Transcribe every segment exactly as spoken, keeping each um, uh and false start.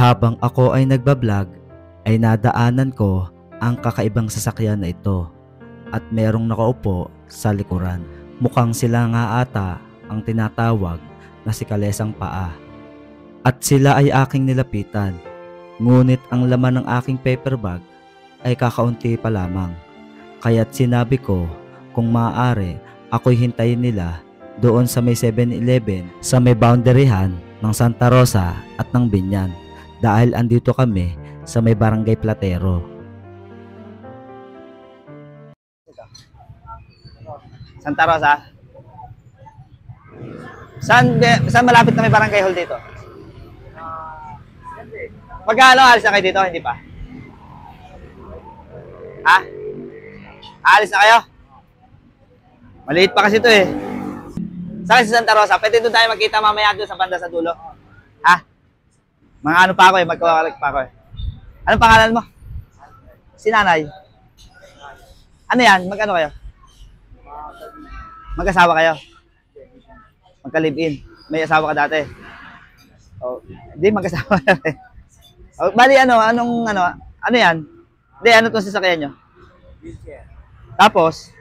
Habang ako ay nagbablog, ay nadaanan ko ang kakaibang sasakyan na ito at merong nakaupo sa likuran. Mukhang sila nga ata ang tinatawag na si Kalesang Paa. At sila ay aking nilapitan, ngunit ang laman ng aking paper bag ay kakaunti pa lamang. Kaya't sinabi ko kung maaari ako'y hintayin nila doon sa may seven eleven sa may boundaryhan ng Santa Rosa at ng Binyan dahil andito kami sa may Barangay Platero. Santa Rosa? Saan, saan malapit na may barangay hall dito? Pagka ano, alis na kayo dito? Hindi pa? Ha? Aalis na kayo? Maliit pa kasi ito eh. Saan sa Santa Rosa? Pwede doon tayo magkita mamaya doon sa banda sa dulo. Ha? Mga ano pa ako eh, magkawakalag pa ako eh. Anong pangalan mo? Si nanay. Ano yan? Magkano kayo? Mag-asawa kayo? Magka-live-in. May asawa ka dati? Oh, hindi mag-asawa ka eh. Oh, bali ano, anong ano, ano yan? Hindi, ano itong sasakyan nyo? Tapos,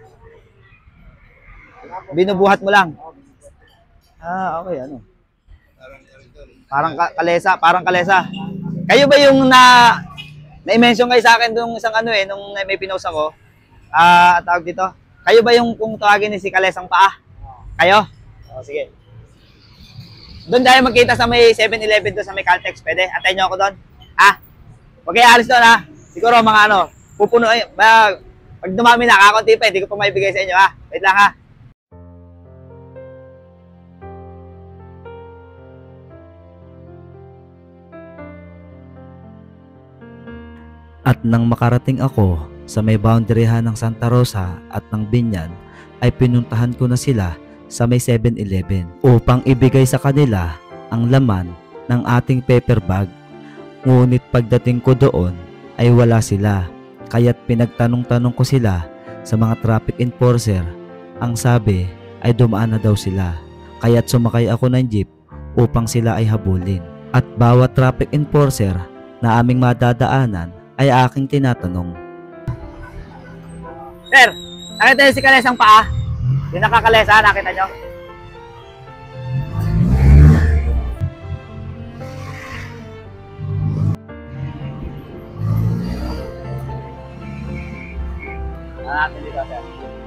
binubuhat mo lang. Ah, okay, ano. Parang kalesa, parang kalesa. Kayo ba yung na na-mention kayo sa akin nung isang ano eh, nung may pinost ako? Ah, tawag dito. Kayo ba yung kung tawagin ni si Kalesang Paa? Kayo? Oh, sige. Doon tayo magkita sa may seven eleven doon sa may Caltex. Pwede? Antayin niyo ako doon. Ha? Huwag kayo alis doon ha. Siguro mga ano, pupuno ay, ba, pag dumami na, kakunti pa, hindi ko pa maibigay sa inyo ha. Wait lang ha. At nang makarating ako sa may boundaryhan ng Santa Rosa at ng Binyan, ay pinuntahan ko na sila sa may seven eleven upang ibigay sa kanila ang laman ng ating paper bag. Ngunit pagdating ko doon ay wala sila, kaya't pinagtanong-tanong ko sila sa mga traffic enforcer. Ang sabi ay dumaan na daw sila, kaya't sumakay ako ng jeep upang sila ay habulin. At bawat traffic enforcer na aming madadaanan ay aking tinatanong. Sir, nakita niyo si Kalesang Paa? Yung nakakalesa, nakita niyo? Natin dito, sir.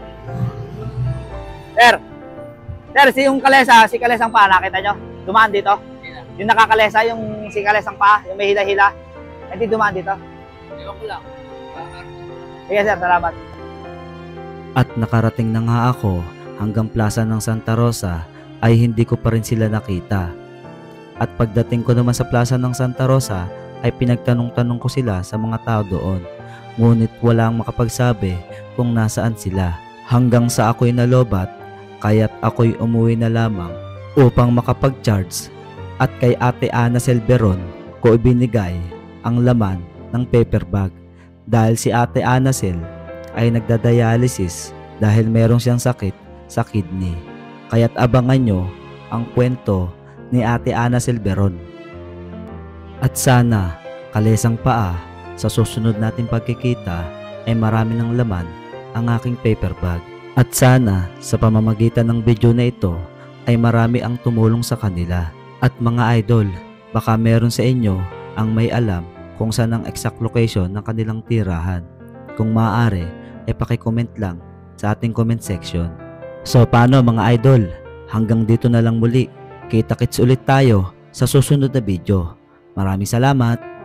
Sir, sir, si yung Kalesa, si Kalesang Paa, nakita niyo? Dumaan dito? Yung nakakalesa, yung si Kalesang Paa, yung may hila-hila. Hindi dumaan dito? Ewan ko lang. Sige sir, salamat. At nakarating na nga ako hanggang plaza ng Santa Rosa ay hindi ko pa rin sila nakita. At pagdating ko naman sa plaza ng Santa Rosa ay pinagtanong-tanong ko sila sa mga tao doon. Ngunit walang makapagsabi kung nasaan sila. Hanggang sa ako'y nalobat, kaya't ako'y umuwi na lamang upang makapag-charge. At kay Ate Ana Selveron ko ibinigay ang laman ng paper bag dahil si Ate Ana Sel ay nagdadialysis dahil meron siyang sakit sa kidney. Kaya't abangan nyo ang kwento ni Ate Ana Selveron. At sana, Kalesang Paa, sa susunod nating pagkikita ay marami ng laman ang aking paper bag. At sana sa pamamagitan ng video na ito ay marami ang tumulong sa kanila. At mga idol, baka meron sa inyo ang may alam kung saan ang exact location ng kanilang tirahan. Kung maaari, ay paki-comment lang sa ating comment section. So paano mga idol? Hanggang dito na lang muli. Kita-kits ulit tayo sa susunod na video. Maraming salamat!